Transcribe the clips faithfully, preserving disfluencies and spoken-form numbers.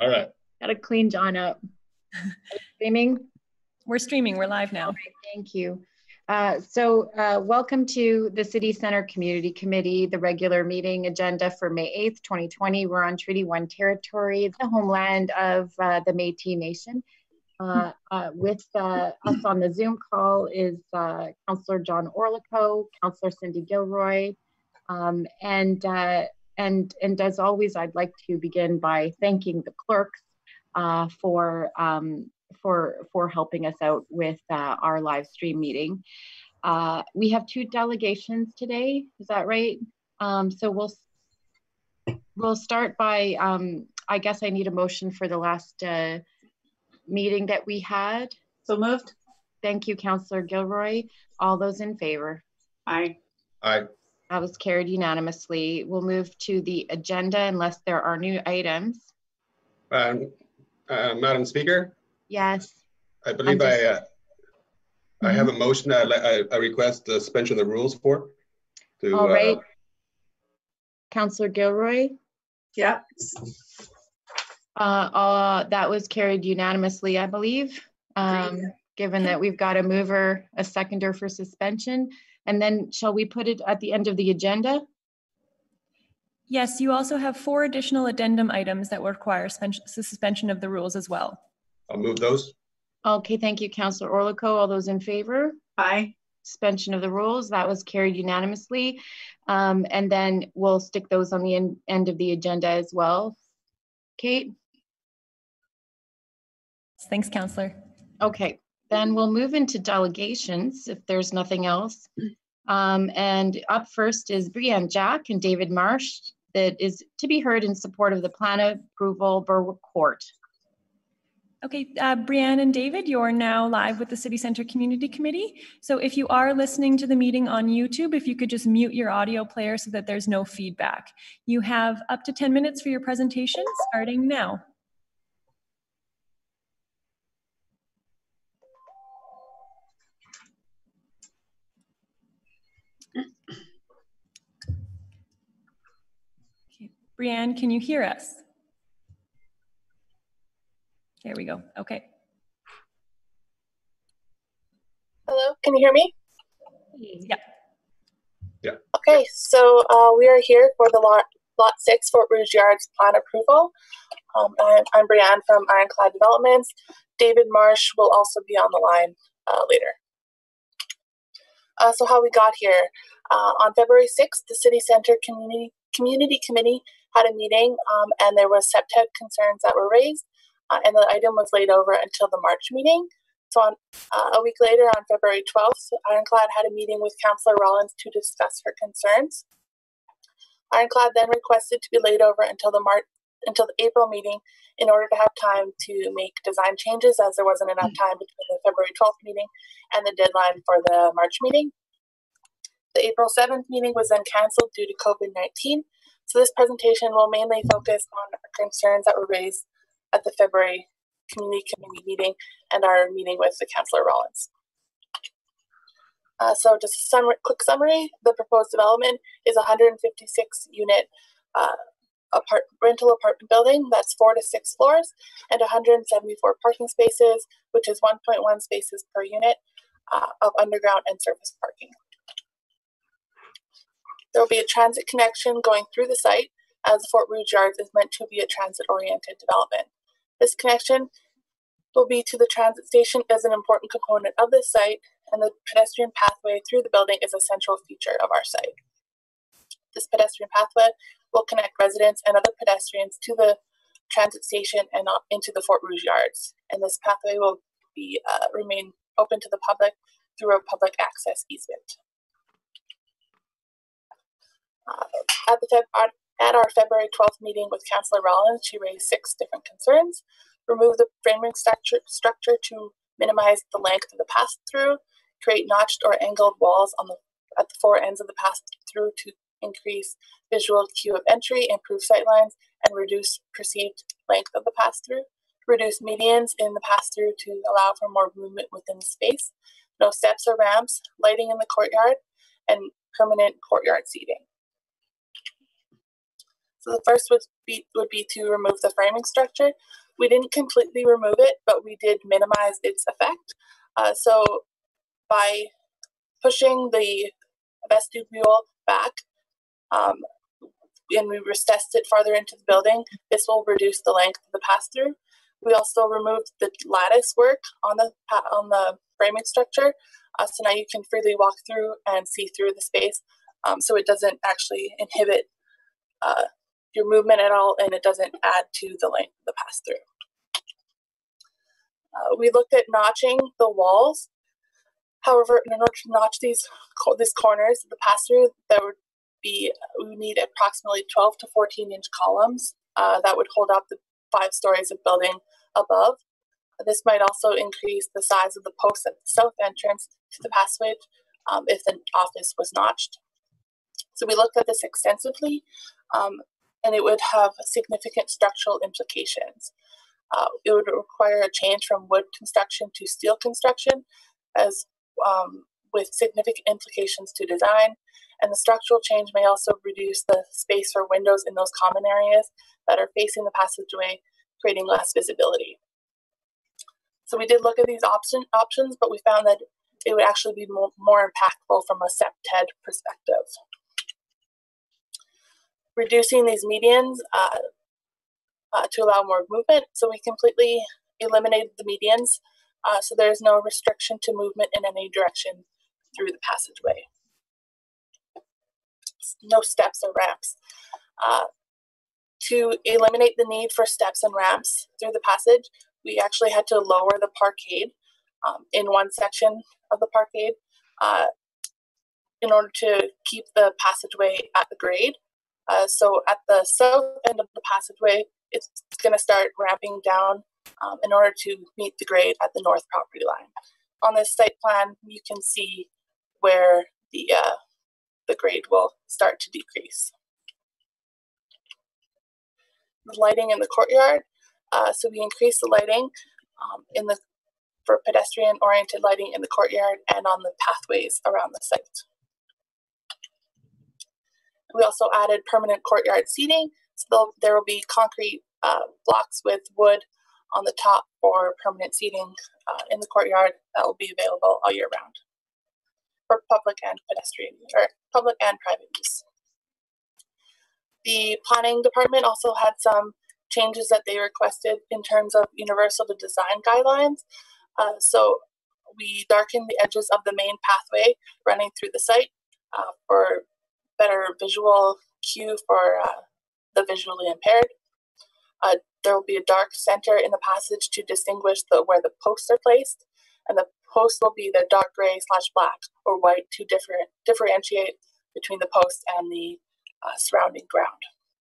All right. Gotta clean John up. Streaming? We're streaming, we're live now. All right, thank you. Uh, so uh, welcome to the City Center Community Committee, the regular meeting agenda for May eighth, twenty twenty. We're on Treaty one territory, the homeland of uh, the Métis Nation. Uh, uh, with uh, us on the Zoom call is uh, Councillor John Orlikow, Councillor Cindy Gilroy, um, and, uh, and, and as always, I'd like to begin by thanking the clerks uh, for, um, for, for helping us out with uh, our live stream meeting. Uh, we have two delegations today, is that right? Um, so we'll, we'll start by, um, I guess I need a motion for the last uh, meeting that we had. So moved. Thank you, Councillor Gilroy. All those in favor? Aye. Aye. That was carried unanimously. We'll move to the agenda unless there are new items. Um, uh, Madam Speaker? Yes. I believe just, I uh, mm-hmm. I have a motion I, I, I request the suspension of the rules for. To, All right. Uh, Councillor Gilroy? Yeah. Uh, uh, that was carried unanimously, I believe, um, given that we've got a mover, a seconder for suspension. And then shall we put it at the end of the agenda? Yes, you also have four additional addendum items that will require suspension of the rules as well. I'll move those. Okay, thank you, Councillor Orlikow. All those in favor? Aye. Suspension of the rules, that was carried unanimously. Um, and then we'll stick those on the end, end of the agenda as well. Kate? Thanks, Councillor. Okay, then we'll move into delegations if there's nothing else. Um, and up first is Brianne Jack and David Marsh that is to be heard in support of the plan approval Berwick Court. Okay, uh, Brianne and David, you're now live with the City Center Community Committee. So if you are listening to the meeting on YouTube, if you could just mute your audio player so that there's no feedback. You have up to ten minutes for your presentation starting now. Brianne, can you hear us? There we go. Okay. Hello, can you hear me? Yeah. Yeah. Okay, so uh, we are here for the lot, lot six Fort Rouge Yards plan approval. Um, I'm, I'm Brianne from Ironclad Developments. David Marsh will also be on the line uh, later. Uh, so how we got here. Uh, on February sixth, the City Center Community, Community Committee had a meeting um, and there was septic concerns that were raised uh, and the item was laid over until the March meeting. So on, uh, a week later, on February twelfth, Ironclad had a meeting with Councillor Rollins to discuss her concerns. Ironclad then requested to be laid over until the March, until the April meeting in order to have time to make design changes, as there wasn't enough time between the February twelfth meeting and the deadline for the March meeting. The April seventh meeting was then cancelled due to COVID nineteen. So this presentation will mainly focus on concerns that were raised at the February Community Committee meeting and our meeting with the Councillor Rollins. Uh, so just a summary, quick summary, the proposed development is a one hundred fifty-six unit uh, apart, rental apartment building that's four to six floors and one hundred seventy-four parking spaces, which is one point one spaces per unit uh, of underground and surface parking. There will be a transit connection going through the site, as Fort Rouge Yards is meant to be a transit-oriented development. This connection will be to the transit station as an important component of this site, and the pedestrian pathway through the building is a central feature of our site. This pedestrian pathway will connect residents and other pedestrians to the transit station and into the Fort Rouge Yards, and this pathway will be uh, remain open to the public through a public access easement. Uh, at, the Feb at our February twelfth meeting with Councillor Rollins, she raised six different concerns. Remove the framing structure, structure to minimize the length of the pass-through, create notched or angled walls on the at the four ends of the pass-through to increase visual queue of entry, improve sightlines, and reduce perceived length of the pass-through. Reduce medians in the pass-through to allow for more movement within the space. No steps or ramps, lighting in the courtyard, and permanent courtyard seating. So the first would be, would be to remove the framing structure. We didn't completely remove it, but we did minimize its effect. Uh, so by pushing the vestibule back, um, and we recessed it farther into the building, this will reduce the length of the pass-through. We also removed the lattice work on the on the framing structure, uh, so now you can freely walk through and see through the space, um, so it doesn't actually inhibit uh, your movement at all, and it doesn't add to the length of the pass-through. Uh, we looked at notching the walls. However, in order to notch these these corners of the pass-through, there would be we need approximately twelve to fourteen inch columns uh, that would hold up the five stories of building above. This might also increase the size of the posts at the south entrance to the passage um, if the office was notched. So we looked at this extensively, um, and it would have significant structural implications. Uh, it would require a change from wood construction to steel construction, as um, with significant implications to design. And the structural change may also reduce the space for windows in those common areas that are facing the passageway, creating less visibility. So we did look at these option, options, but we found that it would actually be more, more impactful from a S E P T E D perspective. Reducing these medians uh, uh, to allow more movement. So we completely eliminated the medians, uh, so there's no restriction to movement in any direction through the passageway. No steps or ramps. Uh, to eliminate the need for steps and ramps through the passage, we actually had to lower the parkade um, in one section of the parkade uh, in order to keep the passageway at the grade. Uh, so at the south end of the passageway, it's going to start ramping down um, in order to meet the grade at the north property line. On this site plan, you can see where the uh, the grade will start to decrease. The lighting in the courtyard. Uh, so we increased the lighting um, in the for pedestrian-oriented lighting in the courtyard and on the pathways around the site. We also added permanent courtyard seating. So there will be concrete uh, blocks with wood on the top for permanent seating uh, in the courtyard that will be available all year round for public and pedestrian, or public and private use. The planning department also had some changes that they requested in terms of universal to design guidelines. Uh, so we darkened the edges of the main pathway running through the site uh, for better visual cue for uh, the visually impaired. Uh, there will be a dark center in the passage to distinguish the where the posts are placed, and the posts will be the dark gray slash black or white to different, differentiate between the post and the uh, surrounding ground.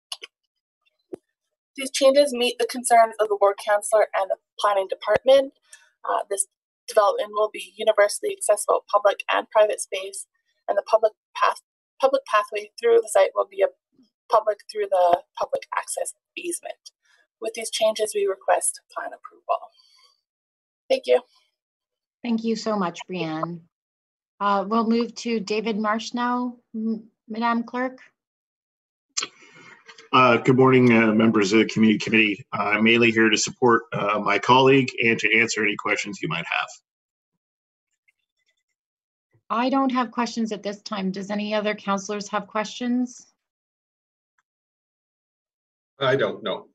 These changes meet the concerns of the ward councillor and the planning department. Uh, this development will be universally accessible public and private space, and the public path public pathway through the site will be a public through the public access easement. With these changes, we request plan approval. Thank you. Thank you so much, Brianne. Uh, we'll move to David Marsh now, Madam Clerk. Uh, good morning, uh, members of the Community Committee. Uh, I'm mainly here to support uh, my colleague and to answer any questions you might have. I don't have questions at this time. Does any other councillors have questions? I don't know.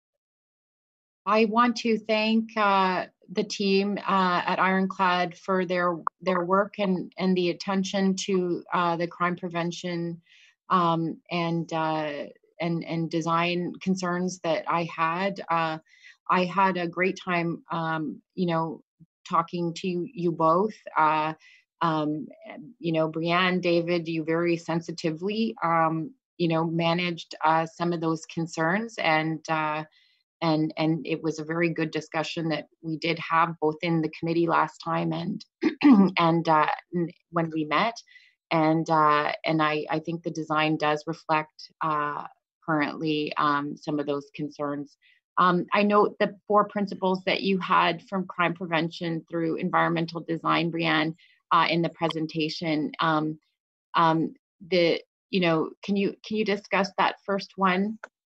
I want to thank uh, the team uh, at Ironclad for their their work and and the attention to uh, the crime prevention um, and uh, and and design concerns that I had. Uh, I had a great time, um, you know, talking to you, you both. Uh, um, you know, Brianne, David, you very sensitively, um, you know, managed uh, some of those concerns, and. Uh, And, and it was a very good discussion that we did have both in the committee last time and and uh, when we met. And uh, and I, I think the design does reflect uh, currently um, some of those concerns. Um, I note the four principles that you had from crime prevention through environmental design, Brianne, uh, in the presentation. Um, um, the you know, can you can you discuss that first one?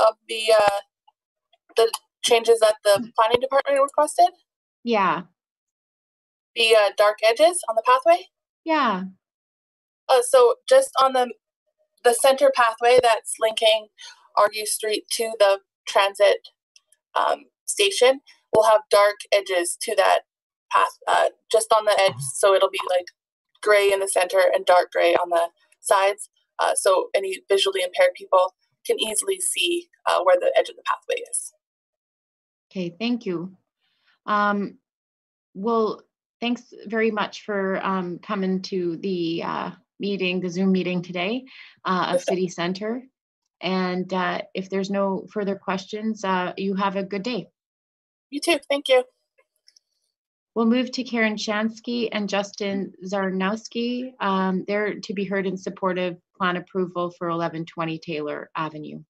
of the uh, the changes that the planning department requested? Yeah. The uh, dark edges on the pathway? Yeah. Uh, so just on the the center pathway that's linking Argue Street to the transit um, station will have dark edges to that path, uh, just on the edge. So it'll be like gray in the center and dark gray on the sides. Uh, so any visually impaired people can easily see uh, where the edge of the pathway is. Okay, thank you. Um, well, thanks very much for um, coming to the uh, meeting, the Zoom meeting today uh, of City Center. And uh, if there's no further questions, uh, you have a good day. You too, thank you. We'll move to Karen Shansky and Justin Zarnowski. Um, they're to be heard in support of plan approval for eleven twenty Taylor Avenue.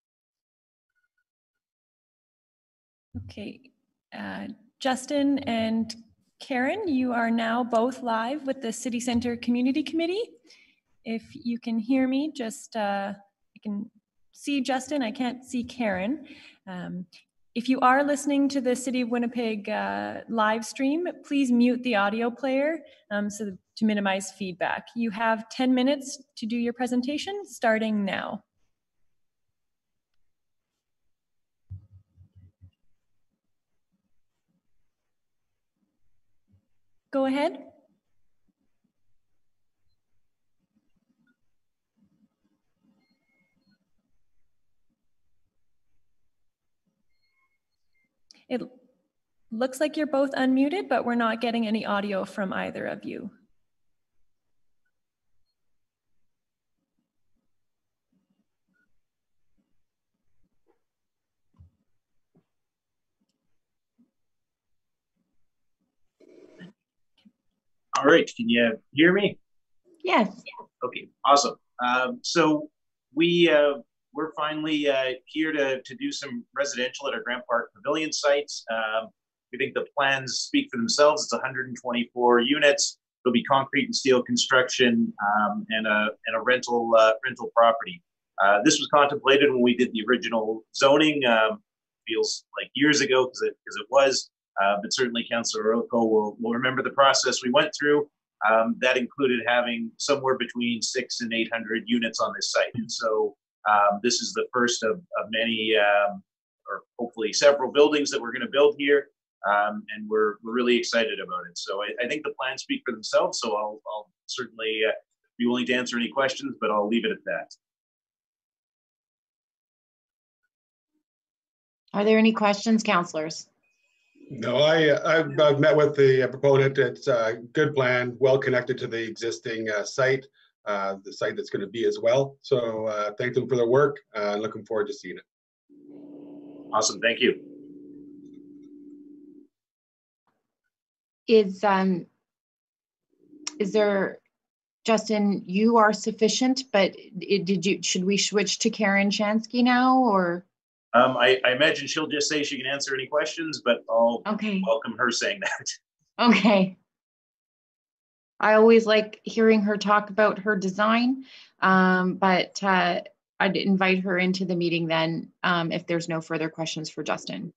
Okay, uh, Justin and Karen, you are now both live with the City Center Community Committee. If you can hear me, just uh, I can see Justin, I can't see Karen. Um, If you are listening to the City of Winnipeg uh, live stream, please mute the audio player um, so to minimize feedback. You have ten minutes to do your presentation starting now. Go ahead. It looks like you're both unmuted, but we're not getting any audio from either of you. All right, can you hear me? Yes. Okay, awesome. Um, so we, uh, we're finally uh, here to, to do some residential at our Grant Park Pavilion sites. Um, we think the plans speak for themselves. It's one hundred twenty-four units. There'll be concrete and steel construction um, and, a, and a rental, uh, rental property. Uh, this was contemplated when we did the original zoning. Um, feels like years ago because it, because it was. Uh, but certainly Councillor Orozco will, will remember the process we went through. Um, that included having somewhere between six and eight hundred units on this site. And so um, this is the first of, of many, um, or hopefully several buildings that we're going to build here. Um, and we're, we're really excited about it. So I, I think the plans speak for themselves. So I'll, I'll certainly uh, be willing to answer any questions, but I'll leave it at that. Are there any questions, councillors? No, I, I've, I've met with the proponent. It's a good plan, well connected to the existing uh, site, uh, the site that's going to be as well. So uh, thank them for their work. Uh, looking forward to seeing it. Awesome, thank you. Is um, is there, Justin? You are sufficient, but it, did you? Should we switch to Karen Shansky now, or? Um, I, I imagine she'll just say she can answer any questions, but I'll okay. welcome her saying that. Okay. I always like hearing her talk about her design, um, but uh, I'd invite her into the meeting then um, if there's no further questions for Justin.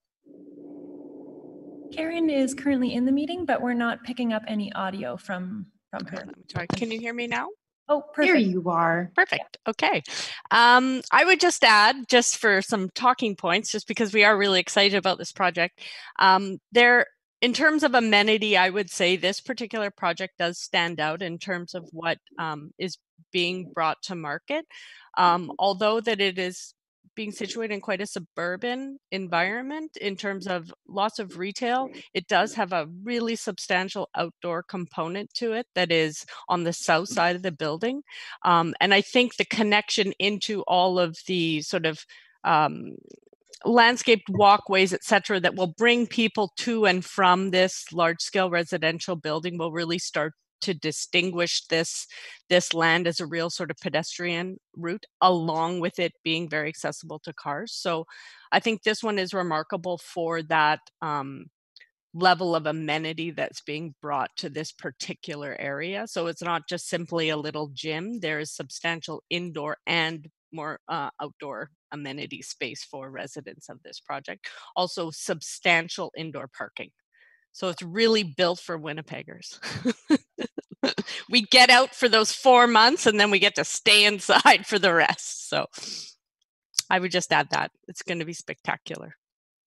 Karen is currently in the meeting, but we're not picking up any audio from, from her. Sorry, can you hear me now? Oh, perfect. There you are. Perfect. Okay. Um, I would just add, just for some talking points, just because we are really excited about this project, um, there, in terms of amenity, I would say this particular project does stand out in terms of what um, is being brought to market. Um, although that it is being situated in quite a suburban environment in terms of lots of retail, it does have a really substantial outdoor component to it that is on the south side of the building. Um, and I think the connection into all of the sort of um, landscaped walkways, et cetera, that will bring people to and from this large scale residential building will really start to distinguish this, this land as a real sort of pedestrian route, along with it being very accessible to cars. So I think this one is remarkable for that um, level of amenity that's being brought to this particular area. So it's not just simply a little gym. There is substantial indoor and more uh, outdoor amenity space for residents of this project. Also substantial indoor parking. So it's really built for Winnipeggers. We get out for those four months and then we get to stay inside for the rest. So I would just add that. It's going to be spectacular.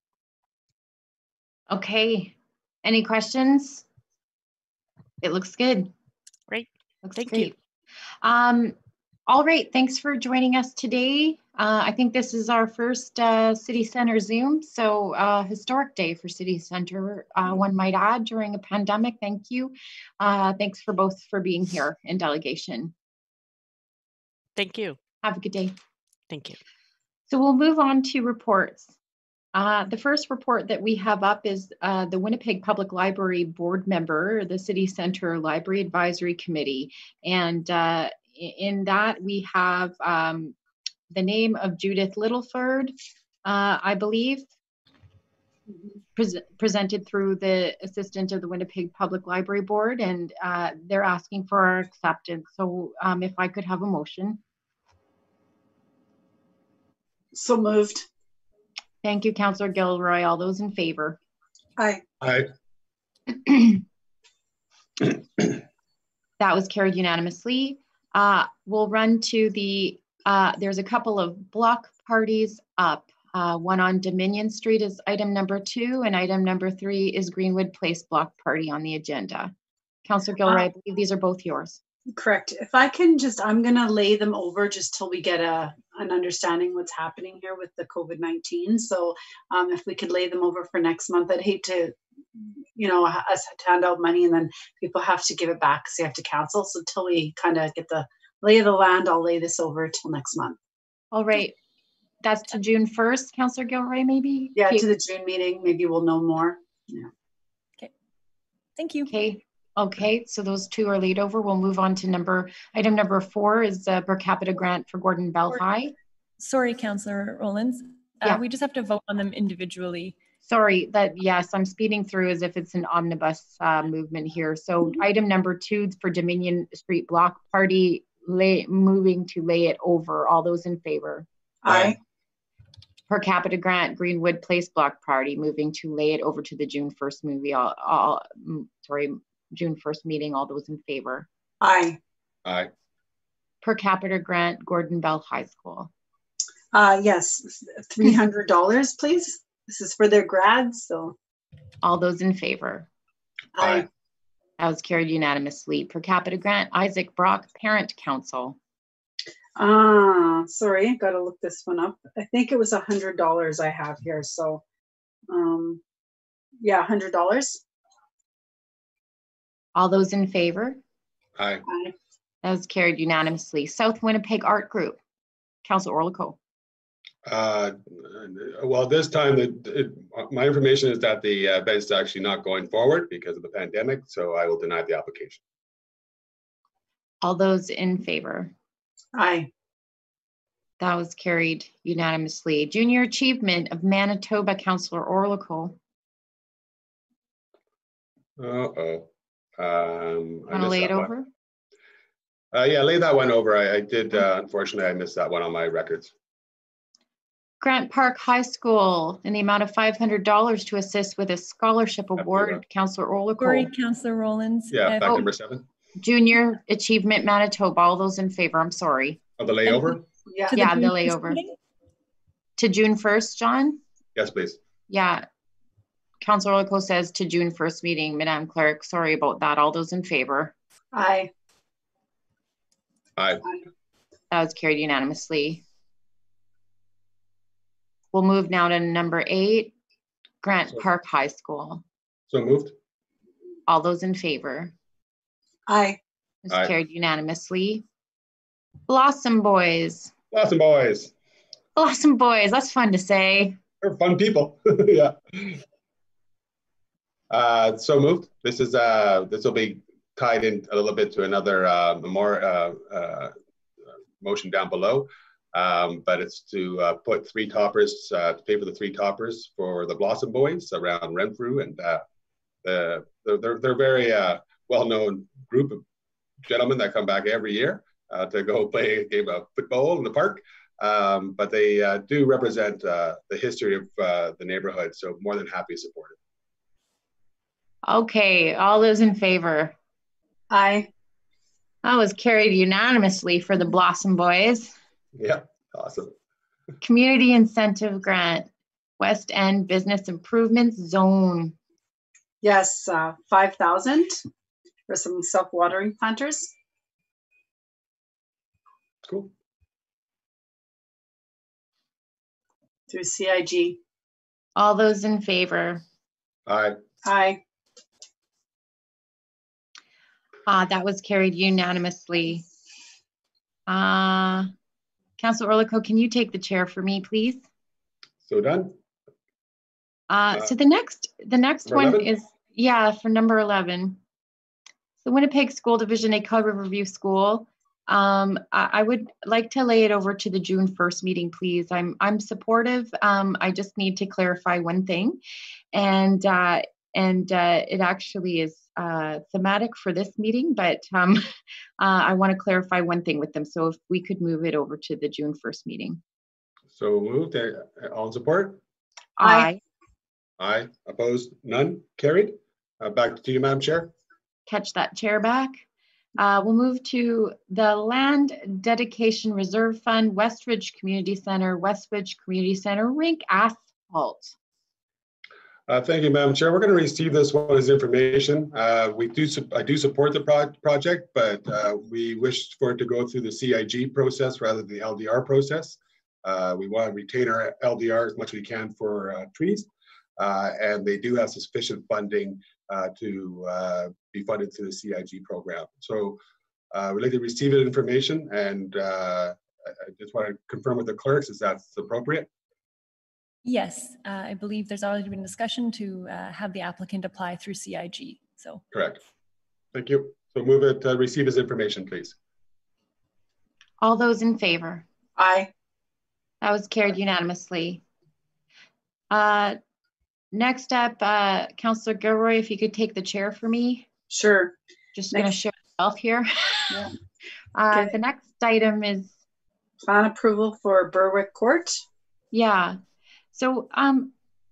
Okay. Any questions? It looks good. Great. Looks Thank great. you. Um, all right. Thanks for joining us today. Uh, I think this is our first uh, City Center Zoom, so uh, historic day for City Center, uh, one might add, during a pandemic. Thank you. Uh, thanks for both for being here in delegation. Thank you. Have a good day. Thank you. So we'll move on to reports. Uh, the first report that we have up is uh, the Winnipeg Public Library board member, the City Center Library Advisory Committee. And uh, in that we have um, the name of Judith Littleford, uh, I believe, pre presented through the assistant of the Winnipeg Public Library Board, and uh, they're asking for our acceptance. So um, if I could have a motion. So moved. Thank you, Councillor Gilroy. All those in favor? Aye. Aye. That was carried unanimously. Uh, we'll run to the, uh, there's a couple of block parties up. Uh, one on Dominion Street is item number two, and item number three is Greenwood Place block party on the agenda. Councillor Gilroy, uh, I believe these are both yours. Correct. If I can just, I'm going to lay them over just till we get a an understanding what's happening here with the COVID nineteen. So um, if we could lay them over for next month, I'd hate to, you know, us to hand out money and then people have to give it back because they have to cancel. So till we kind of get the lay of the land, I'll lay this over till next month. All right. That's to June first, Councillor Gilroy, maybe? Yeah, okay. To the June meeting. Maybe we'll know more. Yeah. Okay. Thank you. Okay. Okay, so those two are laid over. We'll move on to number, item number four is a per capita grant for Gordon Bell High. Sorry, Councillor Rollins. Yeah. Uh, we just have to vote on them individually. Sorry, that yes, I'm speeding through as if it's an omnibus uh, movement here. So mm-hmm. Item number two for Dominion Street Block Party, lay, moving to lay it over. All those in favor? Aye. Per capita grant Greenwood Place Block Party, moving to lay it over to the June first movie. All, all sorry. June first meeting, all those in favor? Aye. Aye. Per capita grant, Gordon Bell High School. Uh, yes, three hundred dollars, please. This is for their grads, so. All those in favor? Aye. That was carried unanimously. Per capita grant, Isaac Brock Parent Council. Ah, sorry, got to look this one up. I think it was one hundred dollars I have here, so um, yeah, one hundred dollars. All those in favor? Aye. Aye. That was carried unanimously. South Winnipeg Art Group, Councillor Orlico. Uh, well, this time, the, it, my information is that the uh, event's actually not going forward because of the pandemic, so I will deny the application. All those in favor? Aye. That was carried unanimously. Junior Achievement of Manitoba, Councillor Orlico. Uh-oh. Um, Want to lay it over? Uh, yeah, lay that one over. I, I did, uh, unfortunately, I missed that one on my records. Grant Park High School in the amount of five hundred dollars to assist with a scholarship award, Councillor Orlico. Sorry, Councillor Rollins. Yeah, uh, back oh, number seven. Junior Achievement Manitoba, all those in favor, I'm sorry. Oh, the layover? Yeah, yeah the layover. To June first, John? Yes, please. Yeah. Councillor Orlico says to June first meeting, Madam Clerk. Sorry about that. All those in favor? Aye. Aye. That was carried unanimously. We'll move now to number eight, Grant so, Park High School. So moved. All those in favor? Aye. It's Aye. Carried unanimously. Blossom Boys. Blossom Boys. Blossom Boys. That's fun to say. They're fun people. Yeah. Uh, so moved. This is uh, this will be tied in a little bit to another uh, more uh, uh, motion down below, um, but it's to uh, put three toppers uh, to pay for the three toppers for the Blossom Boys around Renfrew, and uh, the they're they're very uh, well-known group of gentlemen that come back every year uh, to go play a game of football in the park. um, but they uh, do represent uh, the history of uh, the neighborhood. So more than happy to support it. Okay, all those in favor? Aye. That was carried unanimously for the Blossom Boys. Yeah, awesome. Community Incentive Grant, West End Business Improvements Zone. Yes, uh, five thousand for some self-watering planters. Cool. Through C I G. All those in favor? Aye. Aye. Uh, that was carried unanimously. Uh, Councilor Orlikow, can you take the chair for me, please? So done. Uh, so the next, the next one eleven? is, yeah, for number eleven. The Winnipeg School Division, École Riverview School. Um, I, I would like to lay it over to the June first meeting, please. I'm I'm supportive. Um, I just need to clarify one thing, and uh, and uh, it actually is uh, thematic for this meeting, but um, uh, I want to clarify one thing with them. So if we could move it over to the June first meeting. So moved. Uh, All in support? Aye. Aye. Opposed? None? Carried. Uh, back to you, Madam Chair. Catch that chair back. Uh, we'll move to the Land Dedication Reserve Fund, Westridge Community Center, Westridge Community Center, rink asphalt. Uh, thank you, Madam Chair. We're going to receive this one as information. Uh, we do, I do support the pro project, but uh, we wish for it to go through the C I G process rather than the L D R process. Uh, we want to retain our L D R as much as we can for uh, trees, uh, and they do have sufficient funding uh, to uh, be funded through the C I G program. So uh, we'd like to receive that information, and uh, I just want to confirm with the clerks is that's appropriate. Yes, uh, I believe there's already been discussion to uh, have the applicant apply through C I G. So correct. Thank you. So move it, uh, receive as information, please. All those in favor? Aye. That was carried unanimously. Uh, next up, uh, Councillor Gilroy, if you could take the chair for me. Sure. Just going to show myself here. Yeah. uh, Okay. The next item is Plan approval for Berwick Court. Yeah. So um,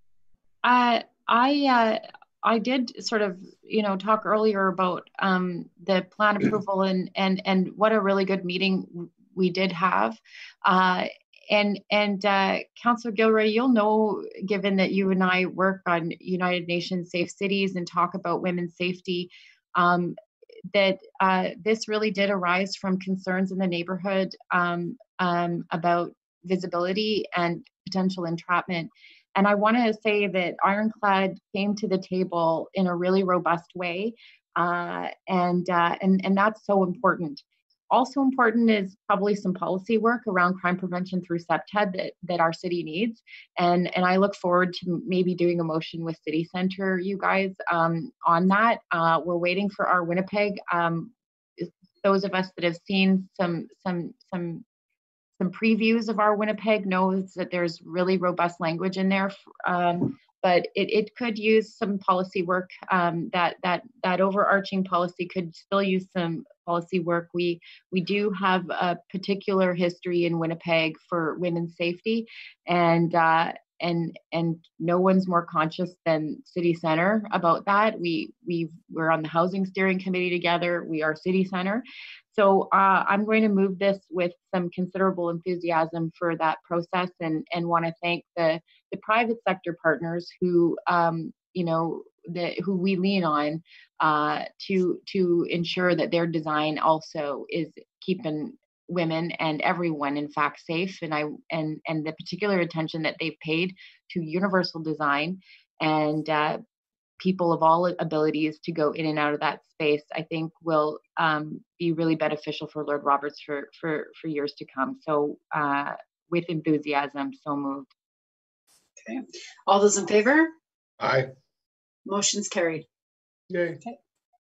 I I uh, I did sort of you know talk earlier about um, the plan approval and and and what a really good meeting we did have. Uh, and and uh, Councillor Gilroy, you'll know, given that you and I work on United Nations Safe Cities and talk about women's safety, um, that uh, this really did arise from concerns in the neighborhood um, um, about visibility and potential entrapment. And I want to say that Ironclad came to the table in a really robust way, uh, and, uh, and, and that's so important. Also important is probably some policy work around crime prevention through C E P T E D that, that our city needs. And, and I look forward to maybe doing a motion with City Center, you guys, um, on that. Uh, we're waiting for our Winnipeg. Um, those of us that have seen some, some, some, some previews of our Winnipeg knows that there's really robust language in there, um, but it, it could use some policy work. Um, that that that overarching policy could still use some policy work. We we do have a particular history in Winnipeg for women's safety, and uh, and and no one's more conscious than City Center about that. We we we're on the housing steering committee together. We are City Center. So uh, I'm going to move this with some considerable enthusiasm for that process, and, and want to thank the, the private sector partners who, um, you know, the, who we lean on uh, to, to ensure that their design also is keeping women and everyone, in fact, safe. And I and and the particular attention that they've paid to universal design and uh, people of all abilities to go in and out of that space, I think will um, be really beneficial for Lord Roberts for for for years to come. So uh, with enthusiasm, so moved. Okay. All those in favor? Aye. Motion's carried. Yay. Okay.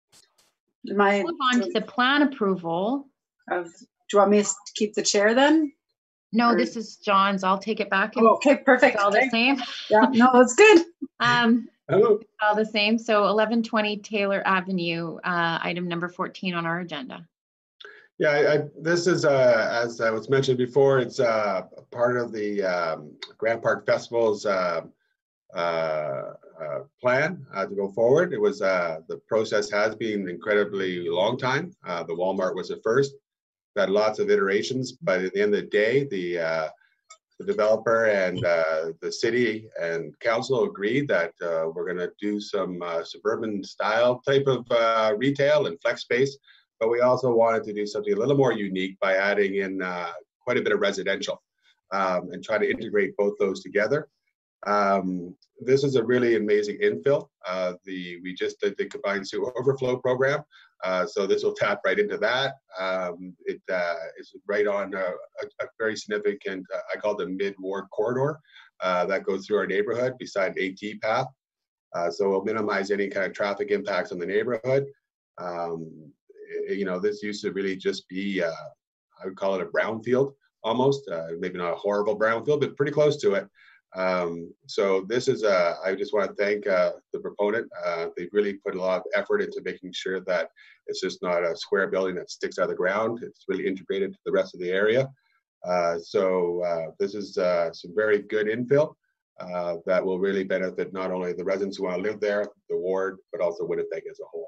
My, Move on to the plan approval. Of, do you want me to keep the chair then? No, Or- this is John's. I'll take it back. Oh, okay, perfect. It's all Okay. the same. Yeah, no, it's good. Um, Hello. all the same. So eleven twenty Taylor Avenue, uh, item number fourteen on our agenda. Yeah, I, I, this is, uh, as uh, was mentioned before, it's uh, part of the um, Grant Park Festival's uh, uh, uh, plan uh, to go forward. It was, uh, the process has been an incredibly long time. Uh, the Walmart was the first. We've had lots of iterations, but at the end of the day, the, uh, the developer and uh, the city and council agreed that uh, we're going to do some uh, suburban style type of uh, retail and flex space. But we also wanted to do something a little more unique by adding in uh, quite a bit of residential um, and try to integrate both those together. Um, this is a really amazing infill. Uh, the we just did the combined sewer overflow program, uh, so this will tap right into that. Um, it uh, is right on a, a, a very significant, uh, I call it the mid-ward corridor uh, that goes through our neighborhood beside an AT path. Uh, so we'll minimize any kind of traffic impacts on the neighborhood. Um, you know, this used to really just be, uh, I would call it a brownfield almost, uh, maybe not a horrible brownfield, but pretty close to it. Um, so this is, uh, I just want to thank uh, the proponent. Uh, they've really put a lot of effort into making sure that it's just not a square building that sticks out of the ground. It's really integrated to the rest of the area. Uh, so uh, this is uh, some very good infill uh, that will really benefit not only the residents who want to live there, the ward, but also Winnipeg as a whole.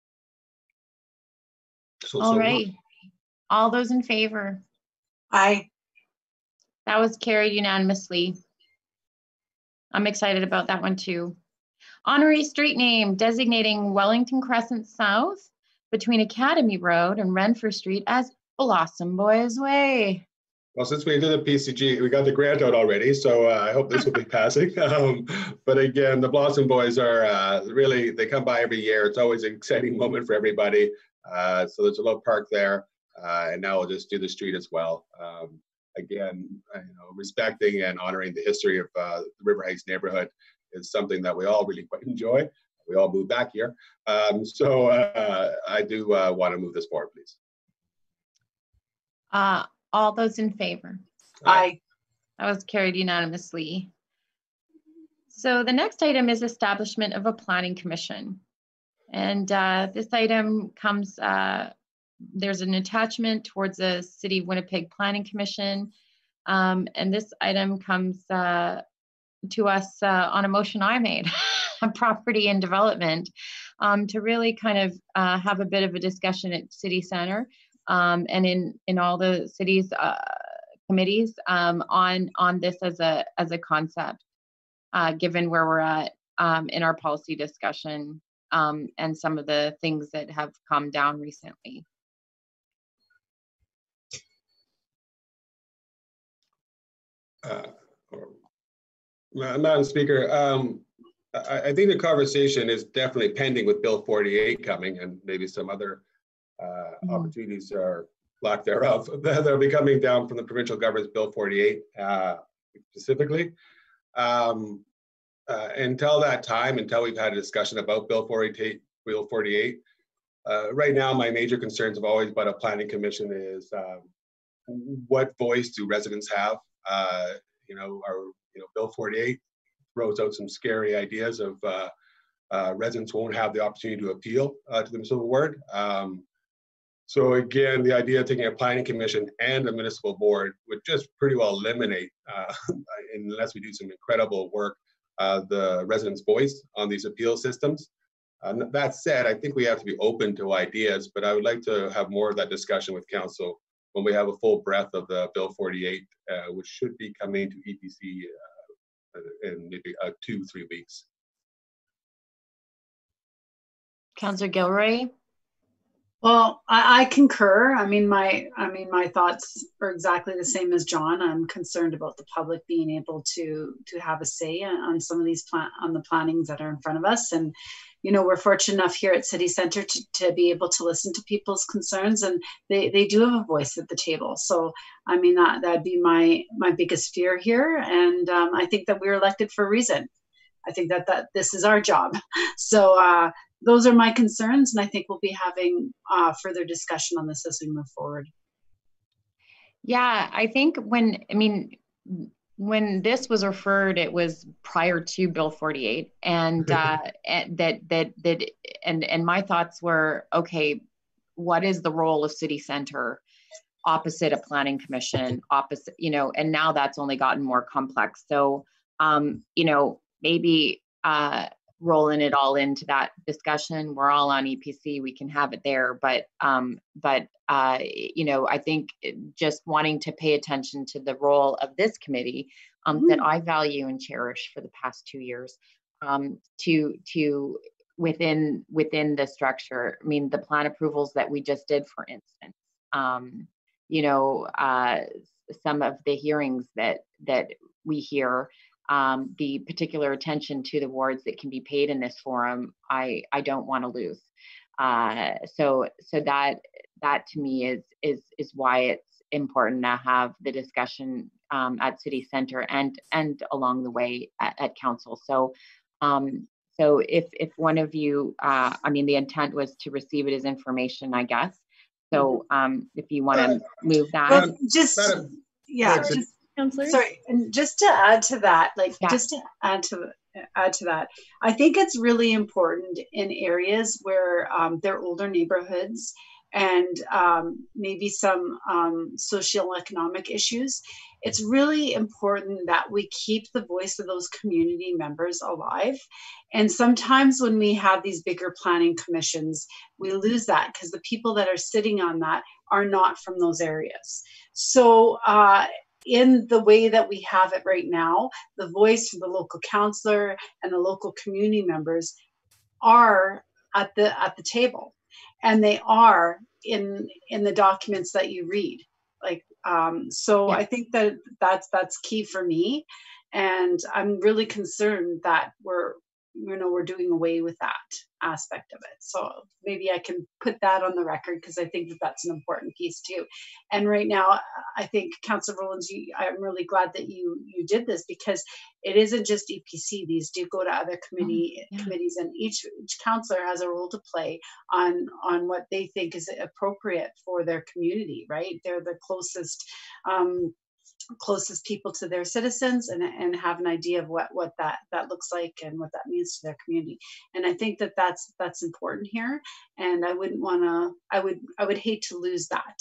So, All so right. All those in favor? Aye. That was carried unanimously. I'm excited about that one too. Honorary street name designating Wellington Crescent South between Academy Road and Renfrew Street as Blossom Boys Way. Well, since we did the P C G, we got the grant out already, so uh, I hope this will be passing. Um, but again, the Blossom Boys are uh, really, they come by every year. It's always an exciting moment for everybody. Uh, so there's a little park there, uh, and now we'll just do the street as well. Um, again, you know, respecting and honoring the history of uh, the River Heights neighborhood is something that we all really quite enjoy. We all moved back here. Um, so uh, I do uh, want to move this forward, please. Uh, all those in favor? Aye. That was carried unanimously. So the next item is establishment of a planning commission. And uh, this item comes, uh, there's an attachment towards the City of Winnipeg Planning Commission. Um, and this item comes uh, to us uh, on a motion I made, property and development, um, to really kind of uh, have a bit of a discussion at City Center um, and in, in all the city's uh, committees um, on, on this as a, as a concept, uh, given where we're at um, in our policy discussion um, and some of the things that have come down recently. Uh, Madam Speaker, um, I, I think the conversation is definitely pending with Bill forty-eight coming, and maybe some other uh, mm-hmm. opportunities or lack thereof that'll be coming down from the provincial government's Bill forty-eight uh, specifically. Um, uh, until that time, until we've had a discussion about Bill forty-eight, Bill forty-eight, uh, right now my major concerns have always about a planning commission is um, what voice do residents have? Uh, you know, our you know Bill forty-eight throws out some scary ideas of uh, uh, residents won't have the opportunity to appeal uh, to the municipal ward. Um, so again, the idea of taking a planning commission and a municipal board would just pretty well eliminate, uh, unless we do some incredible work, uh, the residents' voice on these appeal systems. Uh, that said, I think we have to be open to ideas, but I would like to have more of that discussion with council when we have a full breadth of the Bill forty-eight, uh, which should be coming to E P C uh, in maybe uh, two, three weeks. Councillor Gilroy. Well, I, I concur. I mean, my, I mean, my thoughts are exactly the same as John. I'm concerned about the public being able to to have a say on some of these plan on the plannings that are in front of us. And you know, we're fortunate enough here at City Center to, to be able to listen to people's concerns, and they, they do have a voice at the table. So, I mean, that, that'd be my, my biggest fear here. And um, I think that we were elected for a reason. I think that, that this is our job. So uh, those are my concerns, and I think we'll be having uh, further discussion on this as we move forward. Yeah, I think when, I mean, when this was referred, it was prior to Bill forty-eight, and uh, and that that that and and my thoughts were, okay, what is the role of city center opposite a planning commission, opposite, you know, and now that's only gotten more complex. So, um, you know, maybe uh, rolling it all into that discussion. We're all on E P C, we can have it there, but, um, but uh, you know, I think just wanting to pay attention to the role of this committee um, mm-hmm. that I value and cherish for the past two years um, to, to within, within the structure. I mean, the plan approvals that we just did, for instance, um, you know, uh, some of the hearings that that we hear, um, the particular attention to the wards that can be paid in this forum, I I don't want to lose. Uh, so so that that to me is is is why it's important to have the discussion um, at City Center and and along the way at, at Council. So. Um, so if if one of you, uh, I mean, the intent was to receive it as information, I guess. So um, if you want to move that. Well, just, yeah, just, Councillor. Sorry, and just to add to that, like yeah. just to add to add to that, I think it's really important in areas where um, they're older neighborhoods and um, maybe some um, socioeconomic issues. It's really important that we keep the voice of those community members alive. And sometimes when we have these bigger planning commissions, we lose that because the people that are sitting on that are not from those areas. So uh, in the way that we have it right now, the voice of the local councillor and the local community members are at the at the table, and they are in in the documents that you read. Like um, so, yeah. I think that that's that's key for me, and I'm really concerned that we're you know we're doing away with that aspect of it. So maybe I can put that on the record because I think that that's an important piece too. And right now, I think Councillor Rowlands, you, I'm really glad that you you did this because it isn't just E P C. These do go to other committee oh, yeah. committees, and each each councillor has a role to play on on what they think is appropriate for their community. Right? They're the closest. Um, closest people to their citizens and, and have an idea of what what that that looks like and what that means to their community. And I think that that's that's important here, and I wouldn't want to I would I would hate to lose that.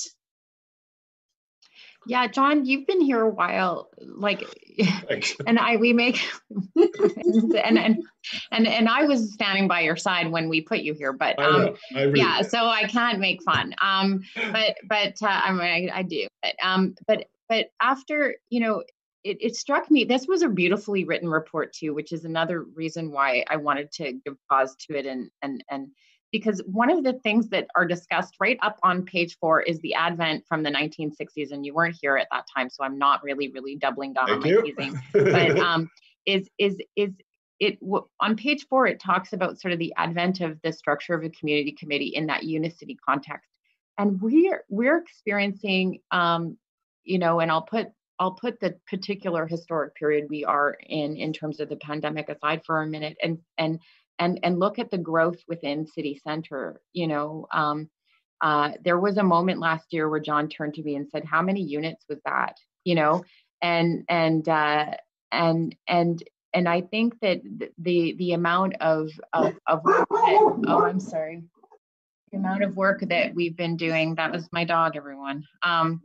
Yeah, John, you've been here a while, like, and I we make and, and and and I was standing by your side when we put you here, but um, I I really yeah, did. So I can't make fun. Um, but but uh, I mean I, I do, but um, but. But after, you know, it, it struck me, this was a beautifully written report too, which is another reason why I wanted to give pause to it. And, and, and because one of the things that are discussed right up on page four is the advent from the nineteen sixties, and you weren't here at that time, so I'm not really, really doubling down Thank on you. my teasing. But um, is, is, is it, on page four, it talks about sort of the advent of the structure of a community committee in that unicity context. And we're, we're experiencing, um, you know, and I'll put I'll put the particular historic period we are in in terms of the pandemic aside for a minute, and and and and look at the growth within City Center. You know, um, uh, there was a moment last year where John turned to me and said, "How many units was that?" You know, and and uh, and and and I think that the the amount of of of work that, oh, I'm sorry, the amount of work that we've been doing. That was my dog, everyone. Um,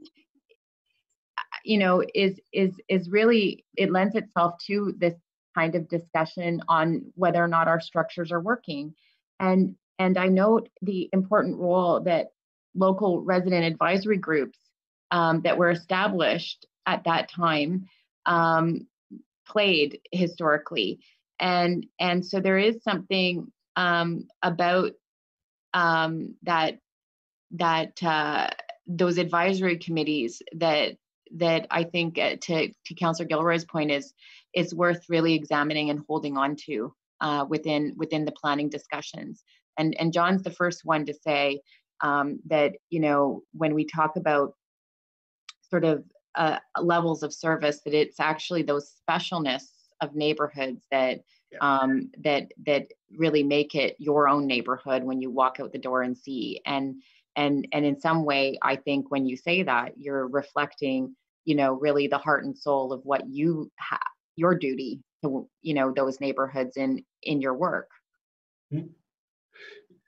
you know, is is is really, it lends itself to this kind of discussion on whether or not our structures are working. And and I note the important role that local resident advisory groups um, that were established at that time um, played historically. And and so there is something um, about um, that that uh, those advisory committees that that I think uh, to, to Councillor Gilroy's point is is worth really examining and holding on to uh, within within the planning discussions. And and John's the first one to say um, that, you know, when we talk about sort of uh, levels of service, that it's actually those specialness of neighborhoods that yeah. um, that that really make it your own neighborhood when you walk out the door and see. And And and in some way, I think when you say that, you're reflecting, you know, really the heart and soul of what you have, your duty to, you know, those neighborhoods in in your work.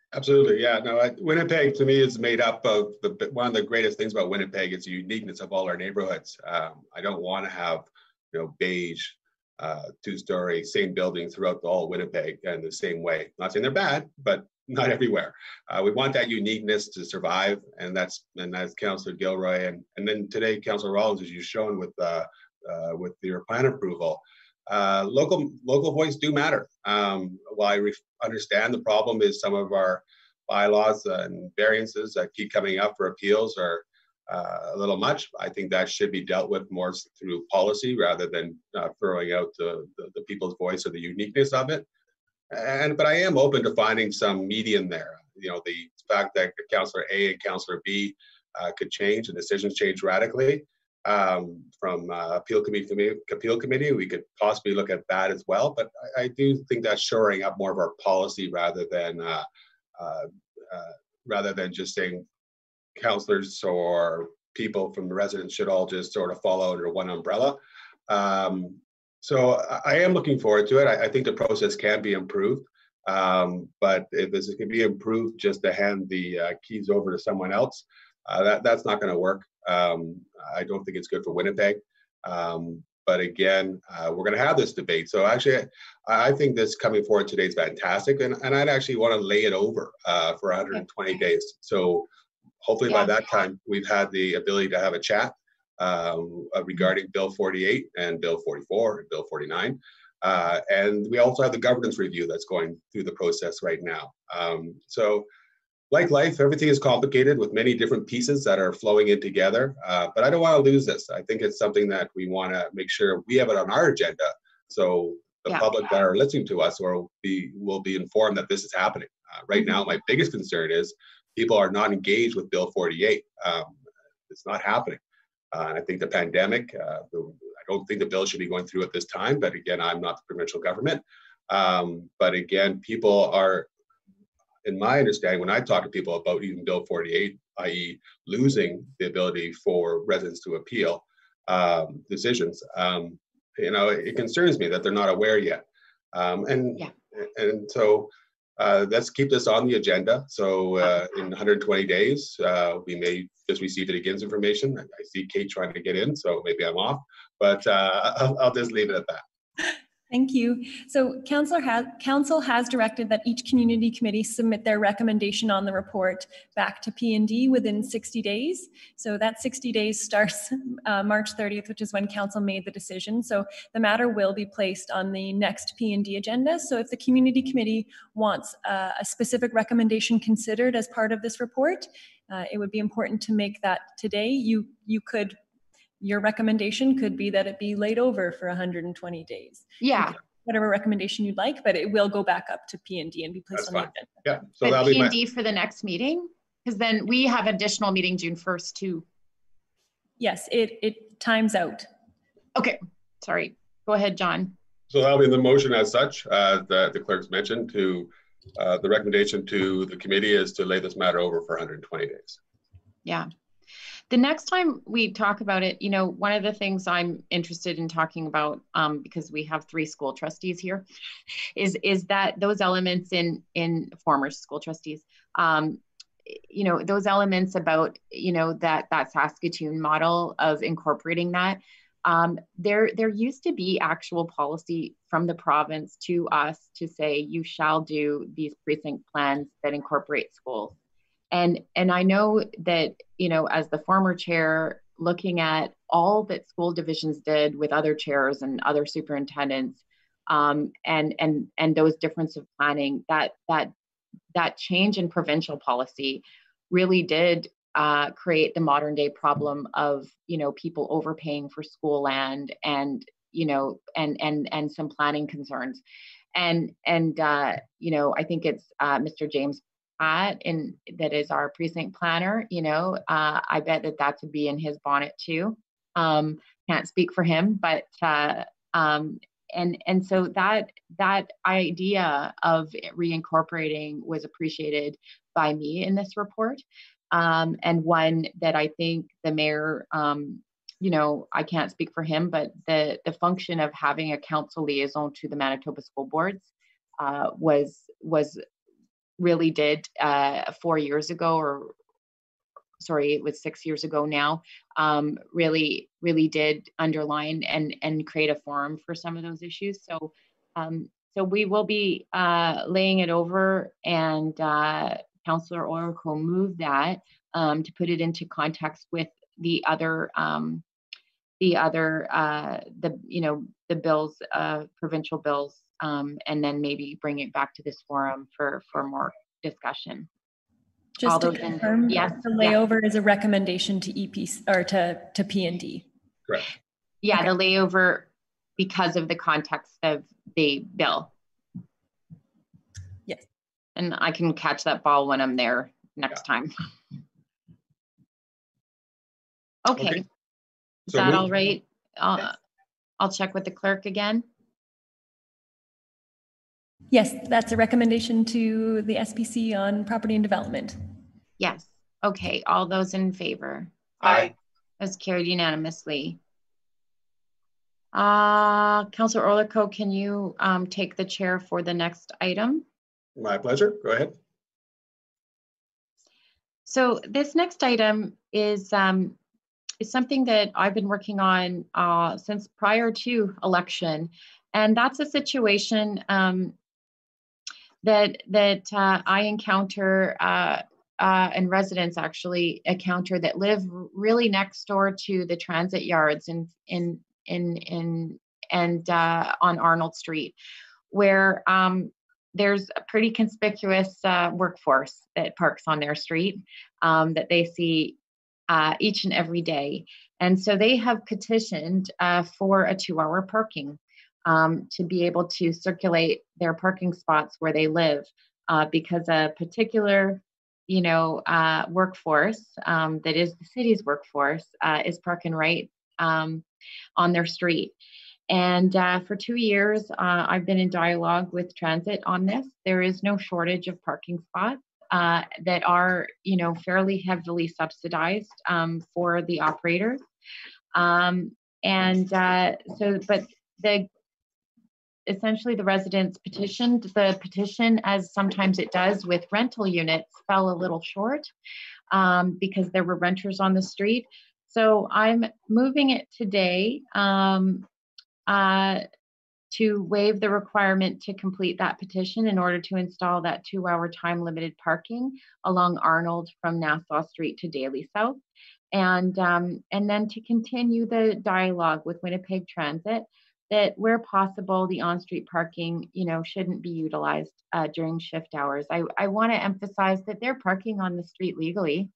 Absolutely, yeah. No, I, Winnipeg to me is made up of the one of the greatest things about Winnipeg is the uniqueness of all our neighborhoods. Um, I don't want to have, you know, beige, uh, two-story, same building throughout the whole Winnipeg and the same way. Not saying they're bad, but not everywhere. Uh, we want that uniqueness to survive, and that's and that's Councillor Gilroy, and and then today Councillor Rollins, as you've shown with uh, uh, with your plan approval. Uh, local local voice do matter. Um, while I re- understand the problem is some of our bylaws and variances that keep coming up for appeals are uh, a little much. I think that should be dealt with more through policy rather than uh, throwing out the, the, the people's voice or the uniqueness of it. And but I am open to finding some median there. You know, the fact that Councillor A and Councillor B uh, could change and decisions change radically. Um, from uh, appeal committee appeal committee, we could possibly look at that as well. But I, I do think that's shoring up more of our policy rather than uh, uh, uh, rather than just saying councillors or people from the residents should all just sort of fall under one umbrella. Um, so I, I am looking forward to it. I, I think the process can be improved. Um, but if this can be improved just to hand the uh, keys over to someone else, uh, that, that's not going to work. Um, I don't think it's good for Winnipeg. Um, but again, uh, we're going to have this debate. So actually, I, I think this coming forward today is fantastic. And, and I'd actually want to lay it over uh, for one hundred twenty days. So hopefully yeah. by that time, we've had the ability to have a chat um, uh, regarding Bill forty-eight and Bill forty-four and Bill forty-nine. Uh, and we also have the governance review that's going through the process right now. Um, so like life, everything is complicated with many different pieces that are flowing in together. Uh, but I don't want to lose this. I think it's something that we want to make sure we have it on our agenda. So the yeah. public that are listening to us will be, will be informed that this is happening. Uh, right mm-hmm. now, my biggest concern is people are not engaged with Bill forty-eight. Um, it's not happening. Uh, and I think the pandemic, uh, the, I don't think the bill should be going through at this time, but again, I'm not the provincial government. Um, but again, people are, in my understanding, when I talk to people about even Bill forty-eight, that is losing the ability for residents to appeal um, decisions, um, you know, it concerns me that they're not aware yet. Um, and, yeah. and so uh, let's keep this on the agenda. So uh, in one hundred twenty days, uh, we may just receive it again's information. I see Kate trying to get in, so maybe I'm off, but uh, I'll, I'll just leave it at that. Thank you. So Council has, Council has directed that each community committee submit their recommendation on the report back to P and D within sixty days. So that sixty days starts uh, March thirtieth, which is when Council made the decision. So the matter will be placed on the next P and D agenda. So if the community committee wants uh, a specific recommendation considered as part of this report, uh, it would be important to make that today. You, you could Your recommendation could be that it be laid over for one hundred twenty days. Yeah. Whatever recommendation you'd like, but it will go back up to P and D and be placed That's on fine. the agenda. Yeah. So but that'll P be and my... D for the next meeting? Because then we have additional meeting June first too. Yes, it, it times out. Okay. Sorry. Go ahead, John. So that'll be in the motion as such, uh, the, the clerk's mentioned to uh, the recommendation to the committee is to lay this matter over for one hundred twenty days. Yeah. The next time we talk about it, you know, one of the things I'm interested in talking about, um, because we have three school trustees here, is is that those elements in in former school trustees, um, you know, those elements about, you know, that that Saskatoon model of incorporating that. Um, there there used to be actual policy from the province to us to say you shall do these precinct plans that incorporate schools. And, and I know that, you know, as the former chair, looking at all that school divisions did with other chairs and other superintendents, um, and, and, and those differences of planning, that, that, that change in provincial policy really did uh, create the modern day problem of, you know, people overpaying for school land and, you know, and, and, and some planning concerns. And, and uh, you know, I think it's uh, Mister James At and that is our precinct planner, you know, uh, I bet that that would be in his bonnet too. Um, can't speak for him, but uh, um, and and so that that idea of reincorporating was appreciated by me in this report, um, and one that I think the mayor, um, you know, I can't speak for him, but the the function of having a council liaison to the Manitoba school boards uh, was was. really did uh, four years ago, or sorry, it was six years ago now, um, really, really did underline and, and create a forum for some of those issues. So, um, so we will be uh, laying it over, and uh, Councillor Oracle moved that um, to put it into context with the other, um, the other, uh, the, you know, the bills, uh, provincial bills, um, and then maybe bring it back to this forum for, for more discussion. Just to confirm, yes, the layover yeah. is a recommendation to E P C or to, to P and D. Correct. Yeah, okay. The layover because of the context of the bill. Yes. And I can catch that ball when I'm there next yeah. time. Okay. okay. Is so that all right? Uh, yes. I'll check with the clerk again. Yes, that's a recommendation to the S P C on property and development. Yes. Okay. All those in favor? Aye. That's carried unanimously. Uh, Councillor Orlikow, can you um, take the chair for the next item? My pleasure. Go ahead. So this next item is um, is something that I've been working on uh, since prior to election, and that's a situation um, that that uh, I encounter uh, uh, and residents actually encounter that live really next door to the transit yards in in in in and uh, on Arnold Street, where um, there's a pretty conspicuous uh, workforce that parks on their street um, that they see uh, each and every day. And so they have petitioned uh, for a two-hour parking um, to be able to circulate their parking spots where they live uh, because a particular, you know, uh, workforce um, that is the city's workforce uh, is parking right um, on their street. And uh, for two years, uh, I've been in dialogue with Transit on this. There is no shortage of parking spots uh, that are, you know, fairly heavily subsidized um, for the operators. Um, and uh, so, but the essentially the residents petitioned. The petition, as sometimes it does with rental units, fell a little short um, because there were renters on the street. So I'm moving it today. Um, Uh, to waive the requirement to complete that petition in order to install that two-hour time-limited parking along Arnold from Nassau Street to Daly South, and um, and then to continue the dialogue with Winnipeg Transit that where possible the on-street parking, you know, shouldn't be utilized uh, during shift hours. I I want to emphasize that they're parking on the street legally,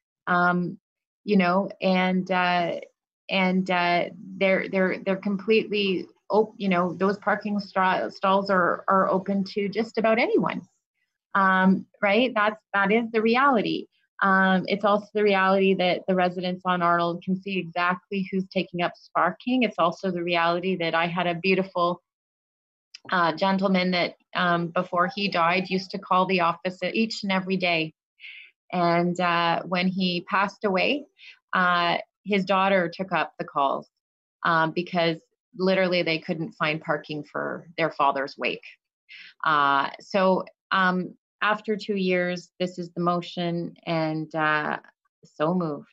um, you know, and. Uh, and uh, they're they're they're completely open. You know, those parking st stalls are are open to just about anyone, um, right? That's that is the reality. Um, it's also the reality that the residents on Arnold can see exactly who's taking up parking. It's also the reality that I had a beautiful uh, gentleman that um, before he died used to call the office each and every day, and uh, when he passed away. Uh, his daughter took up the calls um, because literally they couldn't find parking for their father's wake. Uh, so um, after two years, this is the motion, and uh, so moved.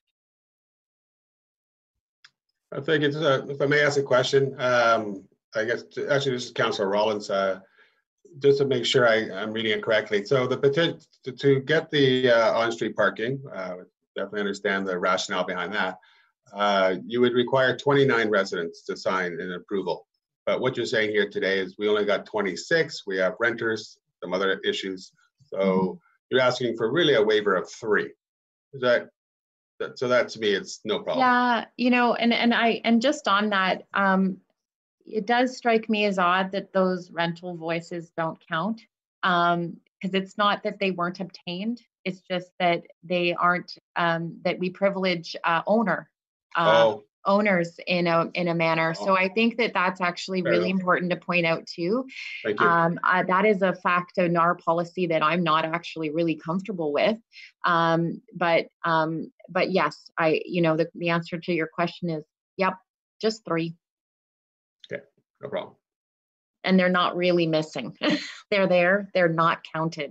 I think it's, uh, if I may ask a question, um, I guess, to, actually this is Councillor Rollins, uh, just to make sure I, I'm reading it correctly. So the petition to, to get the uh, on-street parking, uh, definitely understand the rationale behind that. Uh, you would require twenty-nine residents to sign an approval. But what you're saying here today is we only got twenty-six. We have renters, some other issues. So mm-hmm. you're asking for really a waiver of three. Is that, that, so that to me, it's no problem. Yeah, you know, and, and I, and just on that, um, it does strike me as odd that those rental voices don't count. Um, because it's not that they weren't obtained. It's just that they aren't, um, that we privilege uh, owner. Uh, oh. owners in a in a manner. Oh. So I think that that's actually Fair really enough. important to point out too. Thank you. Um, uh, that is a fact in our policy that I'm not actually really comfortable with. Um, but um, but yes, I you know the, the answer to your question is yep, just three. Okay, no problem. And they're not really missing. They're there. They're not counted.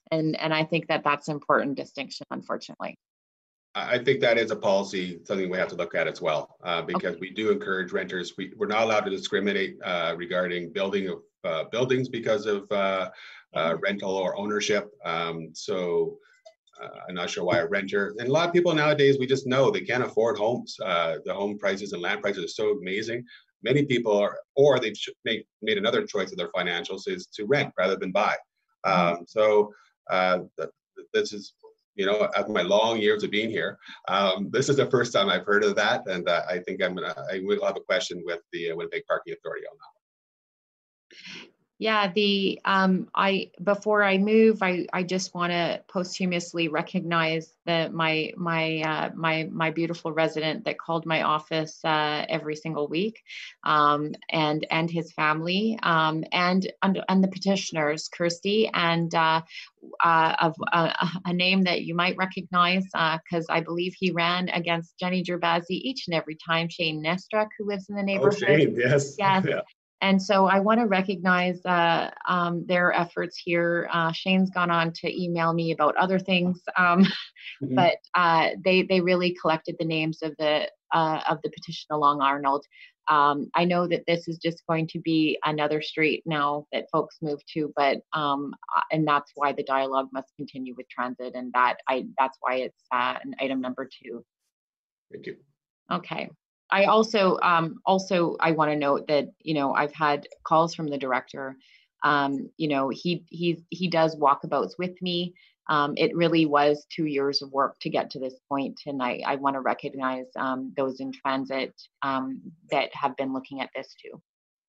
and, and I think that that's an important distinction, unfortunately. I think that is a policy, something we have to look at as well, uh, because okay. we do encourage renters. We, we're not allowed to discriminate uh, regarding building of uh, buildings because of uh, uh, rental or ownership. Um, so uh, I'm not sure why a renter, and a lot of people nowadays, we just know they can't afford homes. Uh, the home prices and land prices are so amazing. Many people are, or they've made, made another choice of their financials is to rent rather than buy. Um, so uh, th this is, you know, after my long years of being here, um, this is the first time I've heard of that, and uh, I think I'm gonna, I will have a question with the uh, Winnipeg Parking Authority on that. Yeah, the um, I before I move, I I just want to posthumously recognize the my my uh, my my beautiful resident that called my office uh, every single week, um, and and his family, um, and, and and the petitioners, Kirsty, and uh, uh, of uh, a name that you might recognize because uh, I believe he ran against Jenny Gerbazi each and every time. Shane Nestruck, who lives in the neighborhood. Oh, Shane, yes, yes. Yeah. And so I want to recognize uh, um, their efforts here. Uh, Shane's gone on to email me about other things, um, mm-hmm. but uh, they they really collected the names of the uh, of the petition along Arnold. Um, I know that this is just going to be another street now that folks move to, but um, and that's why the dialogue must continue with transit, and that I that's why it's uh, an item number two. Thank you. Okay. I also, um, also, I want to note that, you know, I've had calls from the director. Um, you know, he he he does walkabouts with me. Um, it really was two years of work to get to this point, and I I want to recognize um, those in transit um, that have been looking at this too.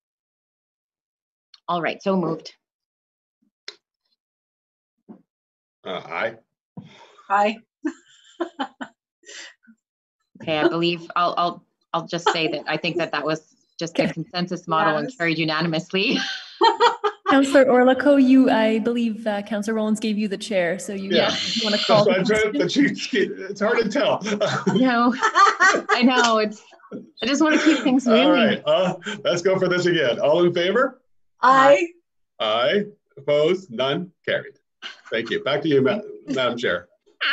All right, so moved. Uh, aye. Aye. Okay, I believe I'll I'll. I'll just say that I think that that was just a consensus model yes. and carried unanimously. Councillor Orlikow, you, I believe uh, Councillor Rollins gave you the chair, so you, yeah. you want to call. So it's hard to tell. No, I know it's. I just want to keep things moving. All right, uh, let's go for this again. All in favor? Aye. Aye. Opposed? None. Carried. Thank you. Back to you, Ma Madam Chair.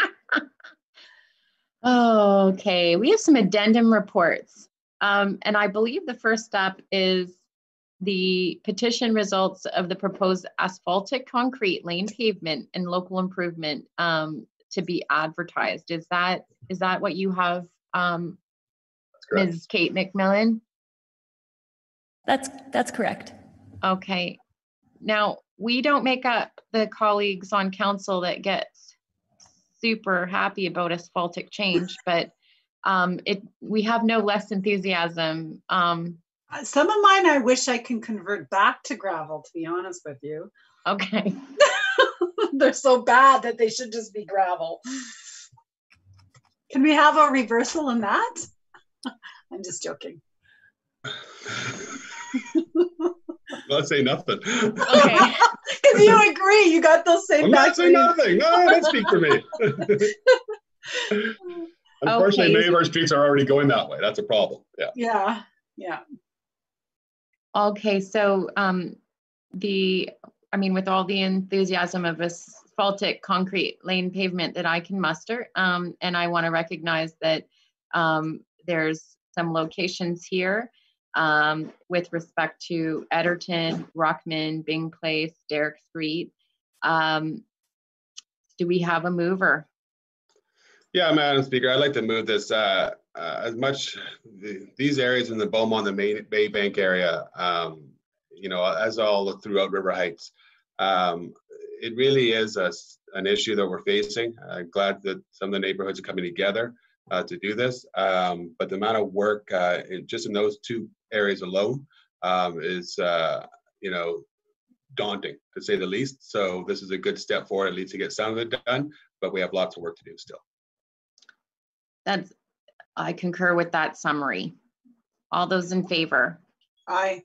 Okay, we have some addendum reports. Um, and I believe the first step is the petition results of the proposed asphaltic concrete lane pavement and local improvement um, to be advertised. Is that is that what you have, um, Miz Kate McMillan? That's that's correct. Okay. Now, we don't make up the colleagues on council that get super happy about asphaltic change, but um, it we have no less enthusiasm. Um, Some of mine I wish I can convert back to gravel, to be honest with you. Okay. They're so bad that they should just be gravel. Can we have a reversal in that? I'm just joking. Not say nothing. Okay. Because you agree, you got those same. I'm not saying nothing. No, don't speak for me. Unfortunately, okay. Many of our streets are already going that way. That's a problem. Yeah. Yeah. Yeah. Okay, so um, the, I mean, with all the enthusiasm of asphaltic concrete lane pavement that I can muster, um, and I want to recognize that um, there's some locations here um, with respect to Edgerton, Rockman, Bing Place, Derrick Street. Um, do we have a mover? Yeah, Madam Speaker, I'd like to move this uh, uh, as much the, these areas in the Beaumont, the Main Bay Bank area, um, you know, as all throughout River Heights. Um, it really is a, an issue that we're facing. I'm glad that some of the neighborhoods are coming together uh, to do this, um, but the amount of work uh, in, just in those two areas alone um, is, uh, you know, daunting to say the least. So this is a good step forward, at least to get some of it done, but we have lots of work to do still. That's, I concur with that summary. All those in favor? Aye.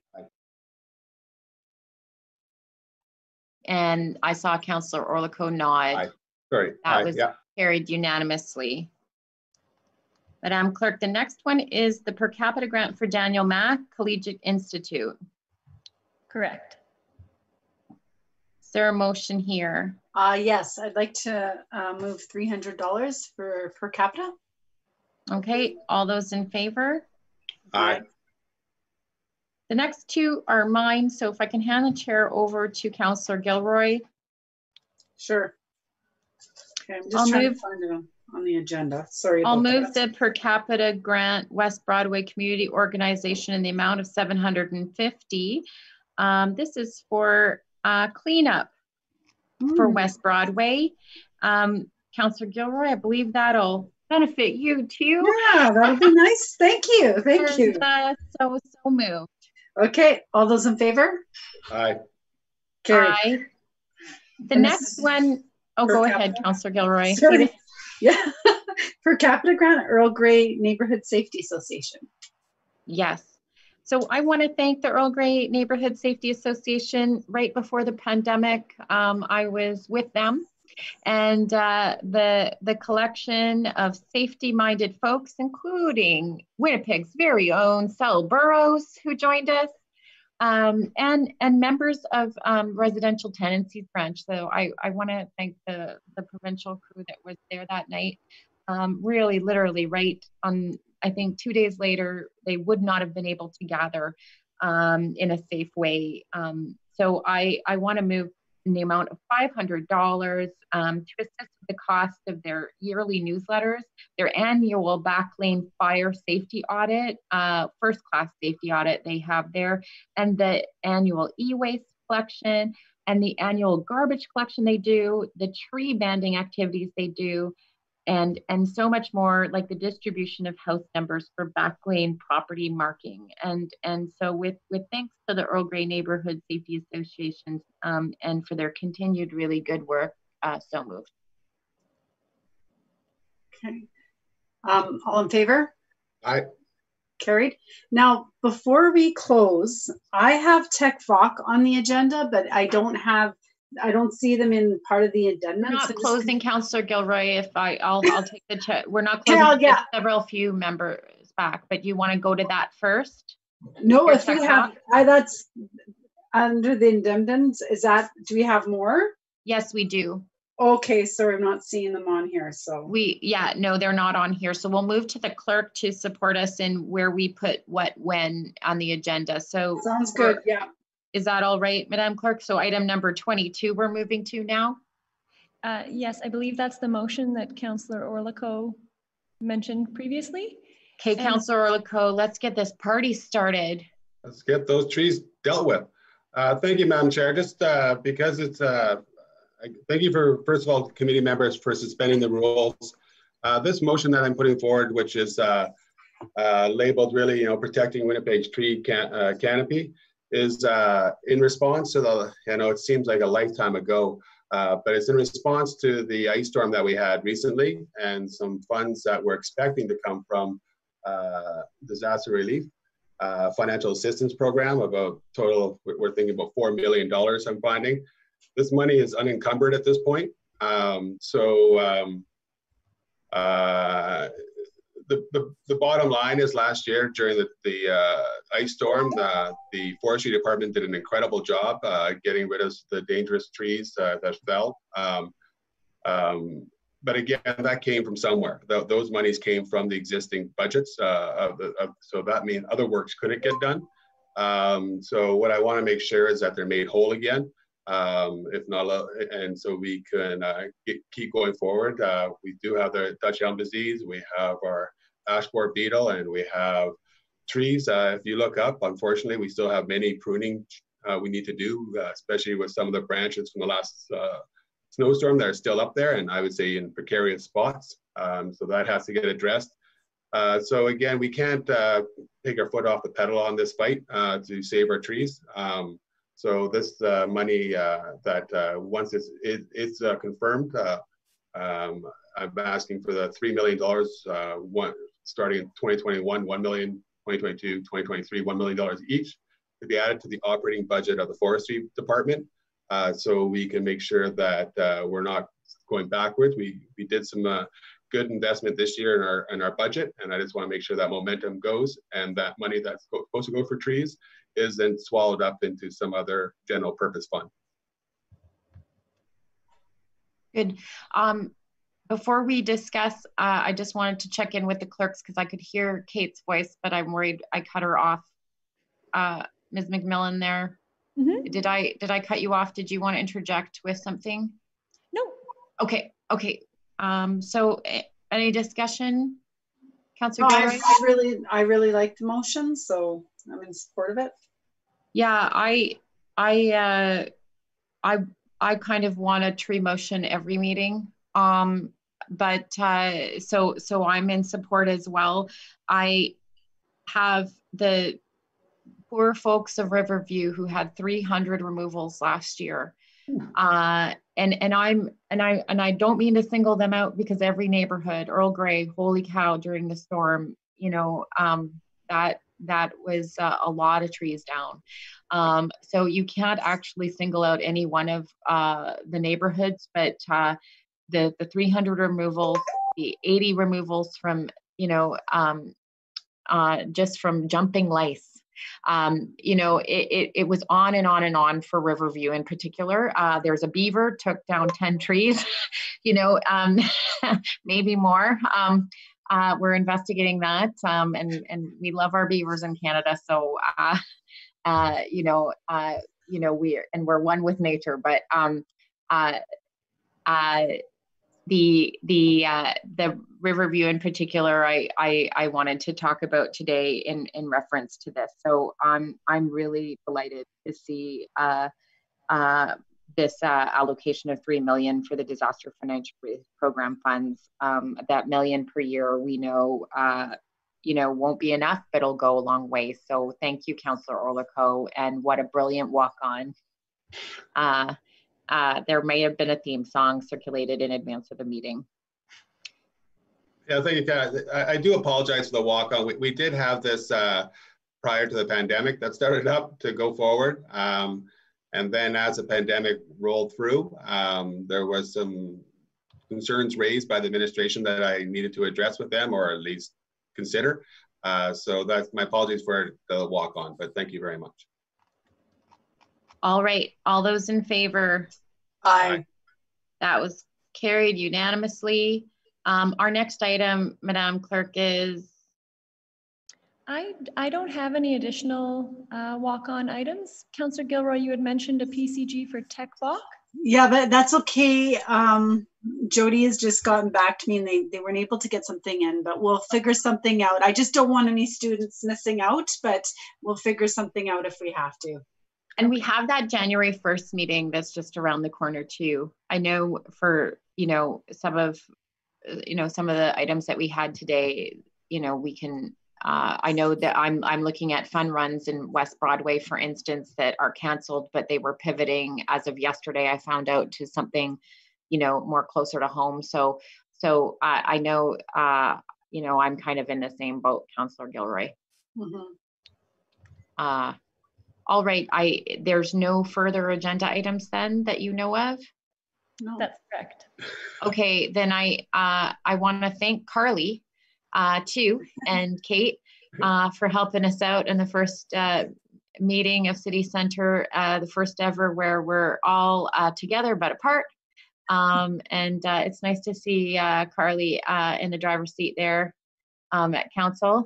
And I saw Councillor Orlikow nod. Aye. Sorry. That Aye. was Yeah. carried unanimously. Madam Clerk, the next one is the per capita grant for Daniel Mack Collegiate Institute. Correct. Is there a motion here? Uh, yes, I'd like to uh, move three hundred dollars for per capita. Okay, all those in favor? Aye. The next two are mine, so if I can hand the chair over to Councillor Gilroy. Sure. Okay, I'm just I'll trying move, to find it on, on the agenda. Sorry I'll about move that. the per capita grant West Broadway Community Organization in the amount of seven hundred fifty. Um, this is for uh, cleanup mm. for West Broadway. Um, Councillor Gilroy, I believe that'll benefit you too. Yeah, that'll be nice. Thank you. Thank and, you. Uh, so, so moved. Okay, all those in favor? Aye. Carried. Aye. The And next one, oh, go capita? ahead, Councillor Gilroy. Sorry. Yeah, per capita grant, Earl Grey Neighborhood Safety Association. Yes. So I want to thank the Earl Grey Neighborhood Safety Association. Right before the pandemic, um, I was with them, and uh, the the collection of safety-minded folks, including Winnipeg's very own Sel Burrows, who joined us, um, and and members of um, Residential Tenancies Branch. So I, I want to thank the, the provincial crew that was there that night. Um, really, literally, right on, I think two days later, they would not have been able to gather um, in a safe way. Um, so I, I want to move in the amount of five hundred dollars um, to assist with the cost of their yearly newsletters, their annual Backlane fire safety audit, uh, first class safety audit they have there, and the annual e-waste collection, and the annual garbage collection they do, the tree banding activities they do, and and so much more, like the distribution of house numbers for Backlane property marking. And and so with with thanks to the Earl Grey Neighborhood Safety Associations um, and for their continued really good work, uh, so moved. Okay. Um, all in favor? Aye. Carried. Now, before we close, I have Tech V O C on the agenda, but I don't have I don't see them in part of the addendum. We're not so closing, just... Councillor Gilroy. If I, I'll, I'll take the check. We're not closing. Yeah, yeah. Several few members back, but you want to go to that first? No, Your if we have, I, that's under the addendums. Is that? Do we have more? Yes, we do. Okay, sorry, I'm not seeing them on here. So we, yeah, no, they're not on here. So we'll move to the clerk to support us in where we put what when on the agenda. So sounds good. Yeah. Is that all right, Madam Clerk? So item number twenty-two, we're moving to now? Uh, yes, I believe that's the motion that Councillor Orlikow mentioned previously. Okay, Councillor Orlikow, let's get this party started. Let's get those trees dealt with. Uh, thank you, Madam Chair. Just uh, because it's, uh, thank you for, first of all, committee members for suspending the rules. Uh, this motion that I'm putting forward, which is uh, uh, labeled really, you know, protecting Winnipeg's tree can uh, canopy, is uh, in response to the, you know, it seems like a lifetime ago, uh, but it's in response to the ice storm that we had recently and some funds that we're expecting to come from uh, disaster relief, uh, financial assistance program of a total, we're thinking about four million dollars I'm finding. This money is unencumbered at this point. Um, so um, uh, The, the, the bottom line is last year during the, the uh, ice storm, uh, the forestry department did an incredible job uh, getting rid of the dangerous trees uh, that fell. Um, um, but again, that came from somewhere. Th those monies came from the existing budgets. Uh, of the, of, so that means other works couldn't get done. Um, so what I want to make sure is that they're made whole again. Um, if not, uh, and so we can uh, get, keep going forward. Uh, we do have the Dutch elm disease. We have our ash borer beetle, and we have trees. Uh, if you look up, unfortunately, we still have many pruning uh, we need to do, uh, especially with some of the branches from the last uh, snowstorm that are still up there, and I would say in precarious spots. Um, so that has to get addressed. Uh, so again, we can't uh, take our foot off the pedal on this fight uh, to save our trees. Um, So this uh, money uh, that uh, once it's, it, it's uh, confirmed, uh, um, I'm asking for the three million dollars, uh, one, starting in twenty twenty-one, one million dollars, twenty twenty-two, twenty twenty-three, one million dollars each to be added to the operating budget of the forestry department. Uh, so we can make sure that uh, we're not going backwards. We, we did some uh, good investment this year in our, in our budget, and I just want to make sure that momentum goes and that money that's go, supposed to go for trees is then swallowed up into some other general purpose fund. Good. Um, before we discuss, uh, I just wanted to check in with the clerks because I could hear Kate's voice, but I'm worried I cut her off. Uh, Miz McMillan there. Mm-hmm. Did I did I cut you off? Did you want to interject with something? No. Okay. Okay. Um, so any discussion? Councillor no, Gilroy? I, I really I really like the motion, so I'm in support of it. Yeah, I I uh, I I kind of want a tree motion every meeting. Um, but uh, so so I'm in support as well. I have the poor folks of Riverview who had three hundred removals last year. Uh, and and I'm and I and I don't mean to single them out because every neighborhood, Earl Grey, holy cow, during the storm, you know, um, that that was uh, a lot of trees down. Um, so you can't actually single out any one of uh, the neighborhoods, but uh, the the three hundred removals, the eighty removals from, you know, um, uh, just from jumping lice. Um, you know, it, it, it was on and on and on for Riverview in particular. Uh, there's a beaver, took down ten trees, you know, um, maybe more. Um, uh, we're investigating that, um, and, and we love our beavers in Canada. So, uh, uh, you know, uh, you know, we're, and we're one with nature, but um, uh, uh, the the uh, the Riverview in particular, I, I I wanted to talk about today in in reference to this. So I'm I'm really delighted to see uh, uh, this uh, allocation of three million for the disaster financial relief program funds. Um, that million per year, we know uh, you know won't be enough, but it'll go a long way. So thank you, Councillor Orlikow, and what a brilliant walk on. Uh, Uh, there may have been a theme song circulated in advance of the meeting. Yeah, thank you, Kat. I, I do apologize for the walk-on. We, we did have this uh, prior to the pandemic that started up to go forward. Um, and then as the pandemic rolled through, um, there was some concerns raised by the administration that I needed to address with them, or at least consider. Uh, so that's my apologies for the walk-on, but thank you very much. All right, all those in favor? Aye. That was carried unanimously. Um, our next item, Madam Clerk, is? I, I don't have any additional uh, walk-on items. Councillor Gilroy, you had mentioned a P C G for Tech Block. Yeah, but that's okay. Um, Jody has just gotten back to me and they, they weren't able to get something in, but we'll figure something out. I just don't want any students missing out, but we'll figure something out if we have to. And we have that January first meeting that's just around the corner too. I know for, you know, some of, you know, some of the items that we had today, you know, we can, uh, I know that I'm, I'm looking at fun runs in West Broadway, for instance, that are canceled, but they were pivoting as of yesterday. I found out to something, you know, more closer to home. So, so uh, I know, uh, you know, I'm kind of in the same boat, Councillor Gilroy. Mm-hmm. Uh, All right, I there's no further agenda items then that you know of? No. That's correct. Okay, then I uh, I want to thank Carly uh, too, and Kate uh, for helping us out in the first uh, meeting of City Center, uh, the first ever where we're all uh, together but apart. Um, and uh, it's nice to see uh, Carly uh, in the driver's seat there um, at council.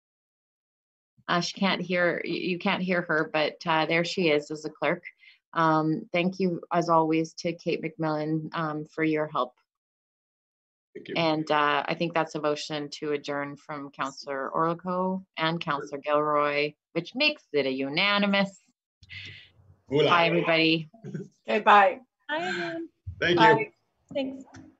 Uh, she can't hear, you can't hear her, but uh, there she is as a clerk. Um, thank you, as always, to Kate McMillan um, for your help. Thank you. And uh, I think that's a motion to adjourn from Councillor Orlikow and Councillor Gilroy, which makes it a unanimous. Hola. Bye, everybody. Okay, bye. Hi, everyone. Thank Bye. you. Thanks.